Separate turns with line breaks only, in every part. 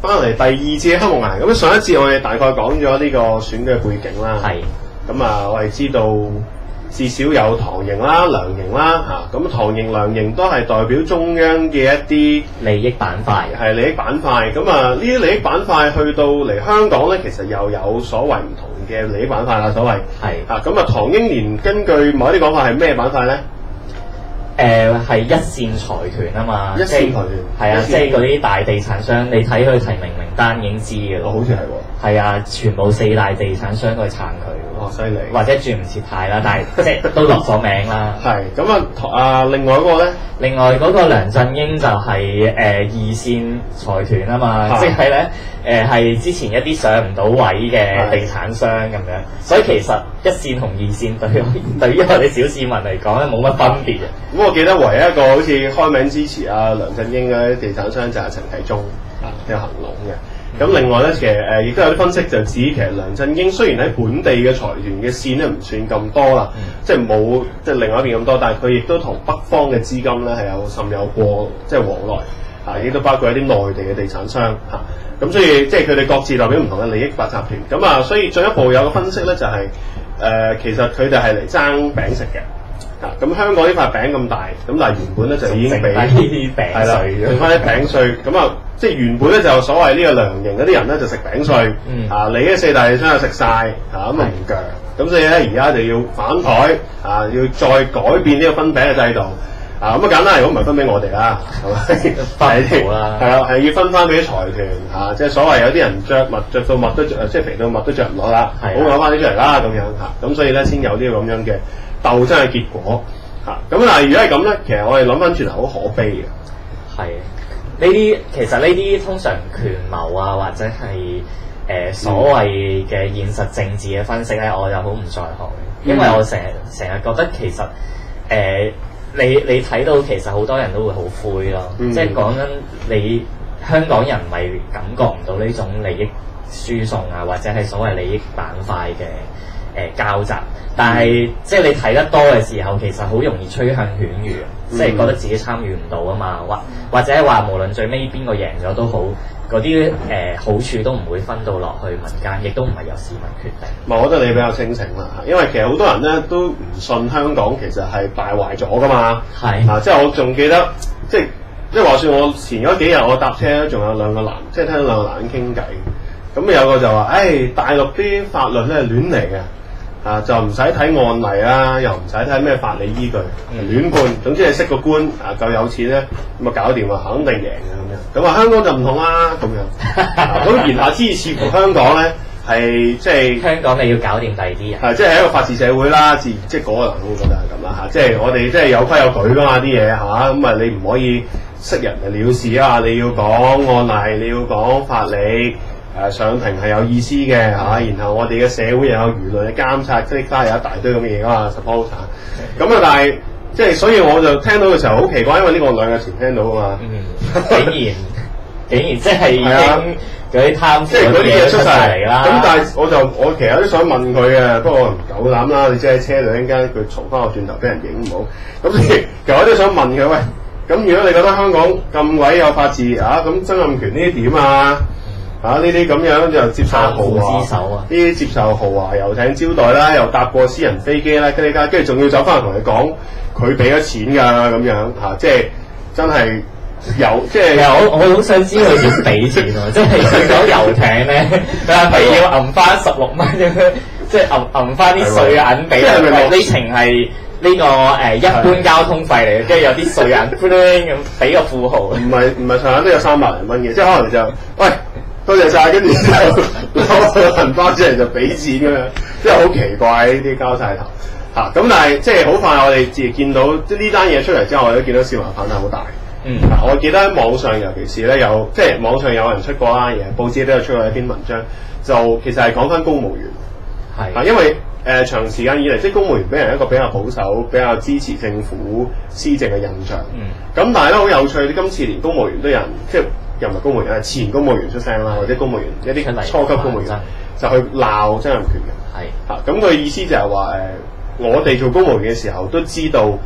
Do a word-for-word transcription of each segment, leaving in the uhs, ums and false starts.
翻嚟第二次嘅黑木崖。咁上一次我哋大概講咗呢個選舉背景啦。
係。
咁啊，我哋知道至少有唐營啦、梁營啦嚇。咁、啊、唐營、梁營都係代表中央嘅一啲
利益板塊，
係利益板塊。咁啊，呢啲利益板塊去到嚟香港咧，其實又有所謂唔同嘅利益板塊啦。所謂
係
啊，咁啊，唐英年根據某啲講法係咩板塊咧？
誒係、呃、一線財團啊嘛，
一線財團
係啊，即係嗰啲大地產商，你睇佢提名名單已經知嘅咯。
好似係喎。
係啊，全部四大地產商都去撐佢。
哇！犀利。或
者轉唔切太啦，但係即係都落咗名啦。
係咁啊！啊，另外嗰個咧，
另外嗰個梁振英就係、是、誒、呃、二線財團啊嘛，即係咧誒係之前一啲上唔到位嘅地產商咁樣，所以其實一線同二線對對於我哋小市民嚟講咧冇乜分別嘅。
咁我記得唯一一個好似開名支持阿梁振英嘅地產商就係陳啟宗啊，有恒隆嘅。咁、嗯、另外咧，其實誒亦都有啲分析就指，其實梁振英雖然喺本地嘅財團嘅線咧唔算咁多啦，嗯、即係冇即係另外一邊咁多，但係佢亦都同北方嘅資金咧係有甚有過即係往來嚇，亦、啊、都包括一啲內地嘅地產商嚇。咁、啊、所以即係佢哋各自代表唔同嘅利益白集團。咁啊，所以進一步有個分析咧，就係、是、誒、呃、其實佢哋係嚟爭餅食嘅。啊！咁香港呢塊餅咁大，咁但係原本咧就已經俾係啦，剩翻啲餅碎。咁啊，即係原本咧就所謂呢個梁營嗰啲人咧就食餅碎，嗯、啊，你嘅四大地商又食晒，啊咁啊唔鋸。咁所以咧而家就要反台，啊，要再改變呢個分餅嘅制度。啊，咁啊簡單，如果唔係分俾我哋啦，係咪？分好啦，係啊，係要分翻俾啲財團嚇，即係所謂有啲人着襪着到襪都著，即係肥到襪都着唔落啦，好攞翻啲出嚟啦咁樣嚇。咁所以咧先有呢個咁樣嘅鬥爭嘅結果嚇，咁但係如果係咁咧，其實我哋諗翻轉頭好可悲嘅。
係呢啲其實呢啲通常權謀啊，或者係誒、呃、所謂嘅現實政治嘅分析咧，我就好唔在行嘅，因為我成日成日覺得其實誒、呃、你你睇到其實好多人都會好灰咯，嗯、即係講緊你香港人咪感覺唔到呢種利益輸送啊，或者係所謂利益板塊嘅誒、呃、交集。但係，嗯、即係你睇得多嘅時候，其實好容易趨向犬儒，嗯、即係覺得自己參與唔到啊嘛，或或者話無論最尾邊個贏咗都好，嗰啲誒好處都唔會分到落去民間，亦都唔係由市民決定。
唔係，我覺得你比較清醒啦，因為其實好多人咧都唔信香港其實係敗壞咗噶嘛。係是啊，即係我仲記得，即係即係話說我前嗰幾日我搭車仲有兩個男，即係聽到兩個男人傾偈，咁有個就話：，誒、哎，大陸啲法律咧係亂嚟嘅。啊，就唔使睇案例啦，又唔使睇咩法理依據，亂判。總之你識個官啊，夠有錢咧，咁啊搞掂啊，肯定贏嘅咁樣。咁啊香港就唔同啦，咁樣。咁言下之意，似乎香港咧係即係
香港你要搞掂第二啲人。
係即係一個法治社會啦，自即係嗰個人會覺得係咁啦嚇。即係我哋即係有規有矩噶嘛啲嘢係嘛，咁啊你唔可以識人就了事啊，你要講案例，你要講法理。誒上庭係有意思嘅嚇，啊，然後我哋嘅社會又有輿論嘅監察，即係加有一大堆咁嘅嘢噶嘛 suppose 嚇。咁啊，但係即係所以我就聽到嘅時候好奇怪，因為呢個我兩日前聽到啊嘛。嗯，竟然竟然即係已經嗰啲貪腐嗰啲嘢出晒嚟啦。咁但係我就我其實都想問佢嘅，不過我唔夠膽啦。你即係車度一陣間佢嘈翻我轉頭俾人影唔好。咁其實我都想問佢喂，咁如果你覺得香港咁鬼有法治啊，咁曾蔭權呢啲點啊？啊！呢啲咁樣就接受豪華，呢啲接受豪華遊艇招待啦，又搭過私人飛機啦，跟住跟住仲要走翻嚟同你講佢俾咗錢㗎咁樣嚇，啊，即係真係有即係。
我我好想知佢點俾錢喎，即係去咗遊艇咧，係咪要揞翻十六蚊咁樣，即係揞揞翻啲碎銀俾佢？呢程係呢個誒一般交通費嚟嘅，跟住有啲碎銀咁俾個富豪。唔係唔係，上下都有三百零蚊嘅，即係可能就喂。多謝晒，跟住之後攞個銀包出嚟就俾錢咁樣，即係好奇怪呢啲交晒頭嚇。咁、啊、但係即係好快，我哋自己見到即係呢單嘢出嚟之後，我哋都見到市民反彈好大。嗯、啊，我記得喺網上，尤其是咧有即係網上有人出過啦，嘢報紙都有出過一篇文章，就其實係講翻公務員係的啊，因為誒、呃、長時間以嚟，即係公務員俾人一個比較保守、比較支持政府施政嘅印象。嗯，咁但係咧好有趣，今次連公務員都有人即係。又唔係公務員，係前公務員出聲啦，或者公務員一啲初級公務員就去鬧曾蔭權嘅。係嚇，咁佢意思就係話誒，我哋做公務員嘅時候都知道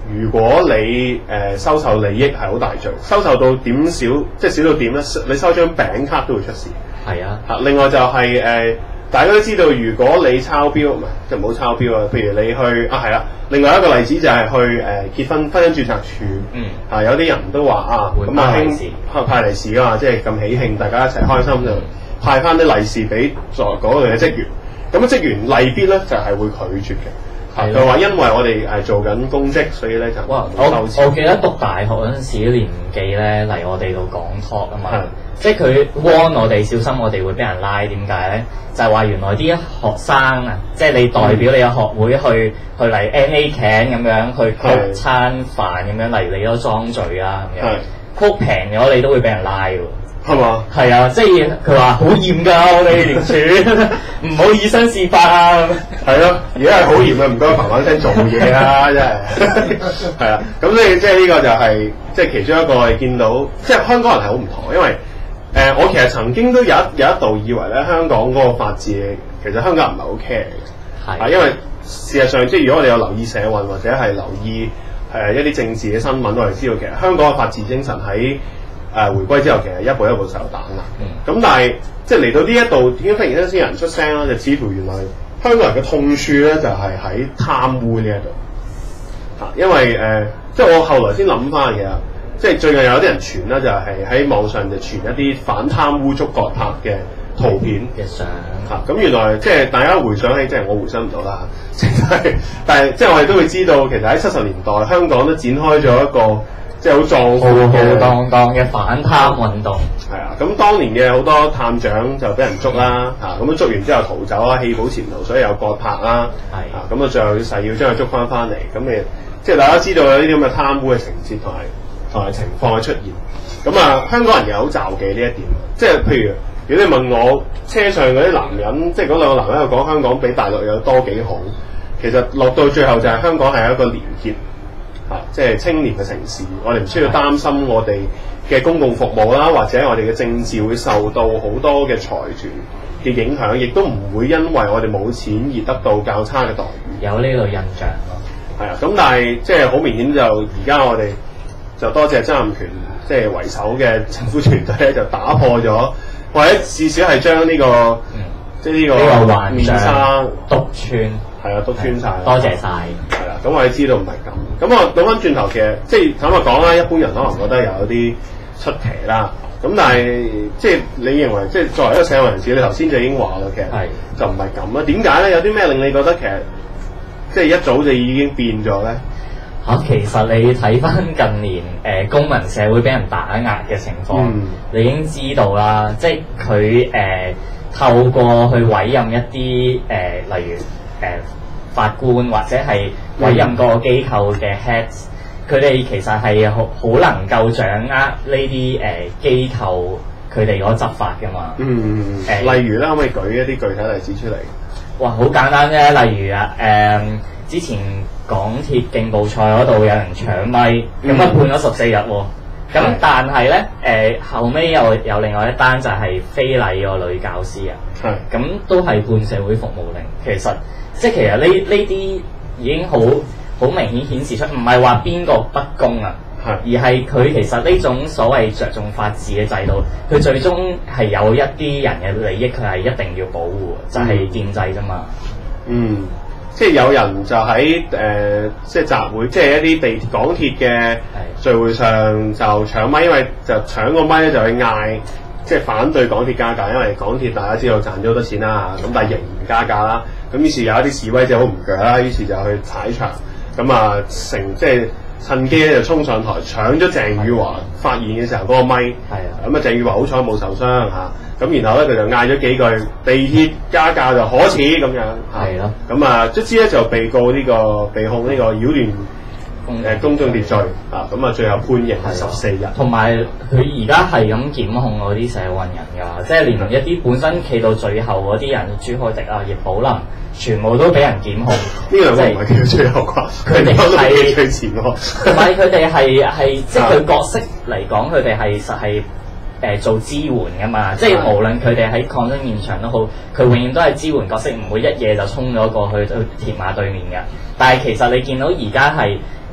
如果你誒、呃、收受利益係好大罪，收受到點少，即係少到點咧？你收張餅卡都會出事。
係啊。嚇，
另外就係、是、誒、呃，大家都知道，如果你抄標唔係，即係唔好抄標啊。譬如你去啊，係啦。另外一個例子就係去誒、呃、結婚婚姻註冊處。嗯。啊，有啲人都話啊，咁啊興派利是㗎嘛，即係咁喜慶，大家一齊開心就派翻啲利是俾在嗰度嘅職員。咁啊，職員例必咧就係、是、會拒絕嘅。佢話因為我哋係做緊公職，所以咧就
哇！我我記得讀大學嗰陣時，年紀咧嚟我哋度講 talk 啊嘛，即係佢 warn 我哋小心，我哋會俾人拉。點解咧？就係話原來啲學生啊，即係你代表你嘅學會去、嗯、去嚟 N A can 咁樣去 cook 餐飯咁樣，例如你都裝嘴啦咁樣 cook 平咗，你都會俾人拉喎。
係嘛？
係啊，即係佢話好嚴㗎，我哋廉署唔好以身試法啊！
係咯，而家係好嚴啊，唔該嘭嘭聲做嘢啊，真係係啊。咁所以即係呢個就係、是、即係其中一個我哋見到，即係香港人係好唔同，因為誒、呃、我其實曾經都有一有一度以為咧香港嗰個法治其實香港人唔係好 care 嘅，係啊，因為事實上即係如果我哋有留意社運或者係留意誒、呃、一啲政治嘅新聞，我哋知道其實香港嘅法治精神喺誒、呃、回歸之後，其實一步一步受打壓。咁、嗯、但係即係嚟到呢一度，點解忽然間先有人出聲啦？就似乎原來香港人嘅痛處咧，就係、是、喺貪污呢一度嚇。因為誒、呃，即係我後來先諗翻嘅，即係最近有啲人傳啦，就係喺網上就傳一啲反貪污觸角拍嘅圖片嘅相嚇。咁、啊、原來即係大家回想起，即係我回想唔到啦。但係即係我哋都會知道，其實喺七十年代香港都展開咗一個。即係好壯闊嘅
浩浩蕩蕩嘅反貪運動，
係啊！咁當年嘅好多探長就俾人捉啦，嚇咁樣捉完之後逃走啦，棄保潛逃，所以有割拍啦，係啊！咁啊最後誓要將佢捉翻翻嚟，咁誒即係大家知道有呢啲咁嘅貪污嘅情節同埋同埋情況嘅出現。咁啊，香港人又好罩忌呢一點，即係譬如如果你問我車上嗰啲男人，即係嗰兩個男人又講香港比大陸有多幾好，其實落到最後就係香港係一個連結。啊！即係青年嘅城市，我哋唔需要擔心我哋嘅公共服務啦，或者我哋嘅政治會受到好多嘅財團嘅影響，亦都唔會因為我哋冇錢而得到較差嘅待遇。
有呢個印象咯。
係啊，咁但係即係好明顯就而家我哋就多謝曾蔭權即係為首嘅政府團隊咧，就打破咗，或者至少係將呢個、嗯、即係呢個面紗
篤穿。
係啊，篤穿晒。
多謝晒。
係啦，咁我哋知道唔係咁。咁我講翻轉頭，其實即係坦白講啦，一般人可能覺得有啲出奇啦。咁但係即係你認為，即係作為一個社會人士，你頭先就已經話啦，其實就唔係咁啦。點解咧？有啲咩令你覺得其實即係一早就已經變咗咧？
嚇、啊，其實你睇翻近年誒、呃、公民社會俾人打壓嘅情況，嗯、你已經知道啦。即係佢誒透過去委任一啲誒、呃，例如誒。呃法官或者係委任個機構嘅 heads，佢哋其實係好好能夠掌握呢啲誒機構佢哋嗰執法㗎嘛。
嗯，誒、呃，例如咧，可唔可以舉一啲具體例子出嚟？
哇，好簡單啫！例如啊，誒、呃，之前港鐵競步賽嗰度有人搶咪，咁啊、嗯、判咗十四日喎。咁的但係咧，誒、呃、後尾又有，有另外一單就係非禮個女教師啊。係的。咁都係判社會服務令，其實。即係其實呢呢啲已經好好明顯顯示出，唔係話邊個不公啊，是而係佢其實呢種所謂着重法治嘅制度，佢最終係有一啲人嘅利益，佢係一定要保護，就係、是、建制啫嘛。嗯，
即係有人就喺誒、呃，即係集會，即係一啲地港鐵嘅聚會上就搶咪，因為就搶個咪咧就去嗌，即係反對港鐵加價，因為港鐵大家知道賺咗好多錢啦，咁但係仍然加價啦。咁於是有一啲示威者好唔鋸啦，於是就去踩場，咁啊成即係趁機咧就衝上台搶咗鄭宇華發言嘅時候嗰個咪，係啊，咁啊鄭宇華好彩冇受傷嚇，咁然後咧佢就嗌咗幾句地鐵加價就可恥咁樣，係咯，咁啊卒之咧就被告呢、這個被控呢個擾亂誒公眾秩序啊，咁啊最後判刑係十四日。同埋
佢而家係咁檢控嗰啲社運人㗎，即係連一啲本身企到最後嗰啲人，朱凱廸啊、葉寶林，全部都俾人檢控。呢
兩個唔係企到最後啩？佢哋係最前喎。
唔係佢哋係係即係佢角色嚟講，佢哋係實係誒做支援㗎嘛。即係無論佢哋喺抗爭現場都好，佢永遠都係支援角色，唔會一夜就衝咗過去去鐵馬對面㗎。但係其實你見到而家係。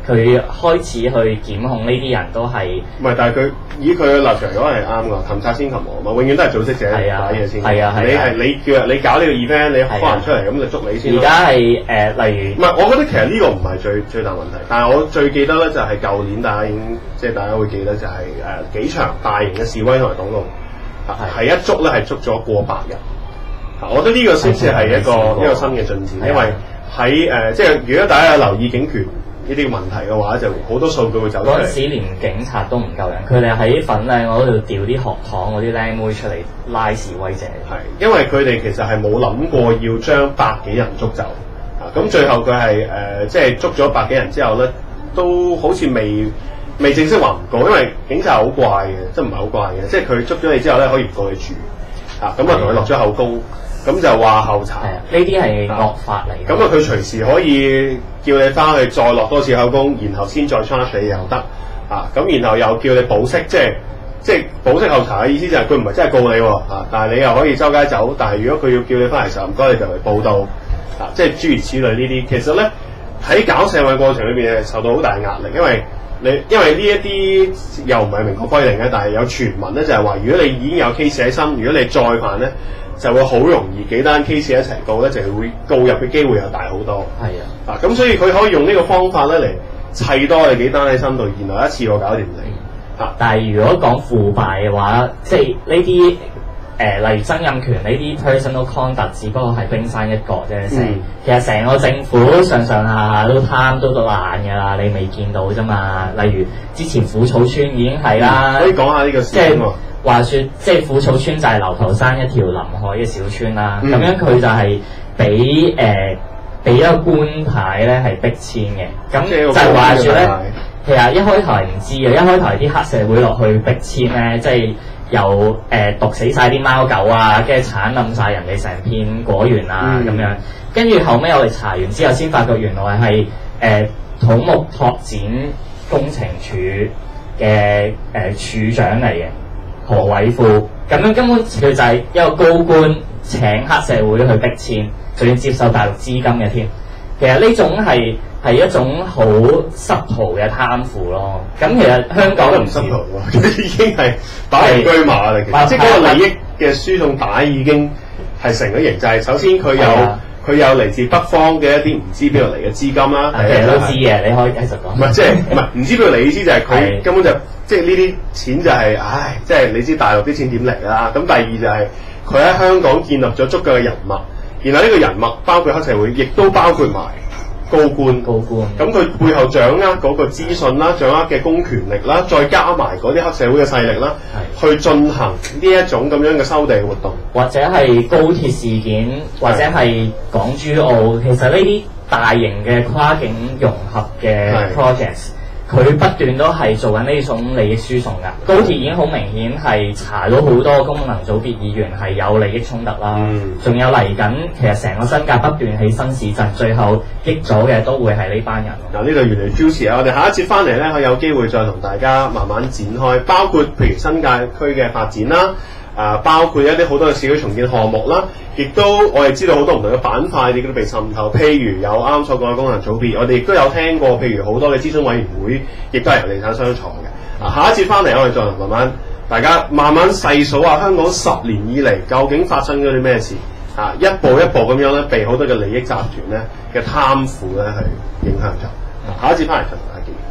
佢開始去檢控呢啲人都係
唔係？但係佢以佢嘅立場嚟講係啱㗎，擒賊先擒王嘛，永遠都係組織者打嘢先。
係啊係啊，
你係你叫你搞呢個 event，你開人出嚟咁就捉你先。
而家係誒例如，
唔係，我覺得其實呢個唔係最最大問題，但係我最記得咧就係舊年大家已經即係大家會記得就係、是、誒、呃、幾場大型嘅示威同埋堵路，係一捉咧係捉咗過百人。我覺得呢個先至係一個一個新嘅進展，因為喺誒、呃、即係如果大家有留意警權呢啲問題嘅話，就好多數據會走出嚟。
嗰陣時連警察都唔夠人，佢哋喺粉嶺嗰度調啲學堂嗰啲靚妹出嚟拉示威者。
係因為佢哋其實係冇諗過要將百幾人捉走啊！咁最後佢係誒即係捉咗百幾人之後咧，都好似未未正式話唔告，因為警察好怪嘅，即係唔係好怪嘅，即係佢捉咗你之後咧，可以唔告你住啊！咁啊同佢落咗口供。咁就話後查，
呢啲係惡法嚟。
咁啊，佢隨時可以叫你翻去再落多次口供，然後先再 charge 你又得啊。咁然後又叫你保釋，即係即係保釋後查嘅意思就係佢唔係真係告你喎啊，但係你又可以周街走。但係如果佢要叫你翻嚟時候，唔該你就嚟報到啊，即係諸如此類呢啲。其實咧喺搞社運過程裏邊係受到好大壓力，因為你因為呢一啲又唔係明確規定嘅，但係有傳聞咧就係話，如果你已經有 case 喺身，如果你再犯咧，就會好容易幾單 case 一齊告咧，就會告入嘅機會又大好多。
係啊，
啊咁所以佢可以用呢個方法咧嚟砌多你幾單喺身度，然後一次過搞掂你。啊，
但係如果講腐敗嘅話，即係呢啲誒，例如曾蔭權呢啲 personal conduct，只不過係冰山一角啫。嗯、其實成個政府上上下下都貪都到爛㗎啦，你未見到啫嘛。例如之前虎草村已經係啦、嗯，
可以講下呢個事啊嘛。
話説，即係虎草村就係流頭山一條臨海嘅小村啦。咁、嗯、樣佢就係俾誒俾一個官牌咧係逼遷嘅。咁就係話説咧，其實一開頭係唔知嘅，一開頭係啲黑社會落去逼遷咧，即係由誒毒死晒啲貓狗啊，跟住剷冧晒人哋成片果園啊咁、嗯、樣。跟住後尾我哋查完之後，先發覺原來係誒、呃、土木拓展工程處嘅誒處長嚟嘅。何偉富咁樣根本佢就係一個高官請黑社會去逼遷，仲要接受大陸資金嘅添。其實呢種係係一種好濕圖嘅貪腐咯。咁其實香港
都唔濕圖喎，已經係擺明車馬嚟嘅，即係嗰個利益嘅輸送帶已經係成咗形。就係首先佢有佢有嚟自北方嘅一啲唔知邊度嚟嘅資金啦。
其實都知嘅，你可以繼續講。
唔係即係唔係唔知邊度嚟意思就係佢根本就。即係呢啲錢就係、是，唉，即係你知大陸啲錢點嚟啦。咁第二就係佢喺香港建立咗足夠嘅人脈，然後呢個人脈包括黑社會，亦都包括埋高官。
高官。咁
佢背後掌握嗰個資訊啦，掌握嘅公權力啦，再加埋嗰啲黑社會嘅勢力啦，係去進行呢一種咁樣嘅收地活動，
或者係高鐵事件，或者係港珠澳，其實呢啲大型嘅跨境融合嘅 projects。佢不斷都係做緊呢種利益輸送㗎。高鐵已經好明顯係查到好多功能組別議員係有利益衝突啦。仲、嗯、有嚟緊，其實成個新界不斷起新市鎮，最後益咗嘅都會係呢班人。
嗱，呢度越嚟越 juicy 啊！我哋下一節翻嚟咧，可以有機會再同大家慢慢展開，包括譬如新界區嘅發展啦。啊，包括一啲好多嘅市區重建項目啦，亦都我哋知道好多唔同嘅板塊亦都被滲透，譬如有啱啱所講嘅功能組別，我哋亦都有聽過，譬如好多嘅諮詢委員會，亦都係由地產商坐嘅。啊，下一節翻嚟我哋再慢慢大家慢慢細數下香港十年以嚟究竟發生咗啲咩事，啊，一步一步咁樣咧，被好多嘅利益集團咧嘅貪腐咧係影響咗。下一節翻嚟再同大家見。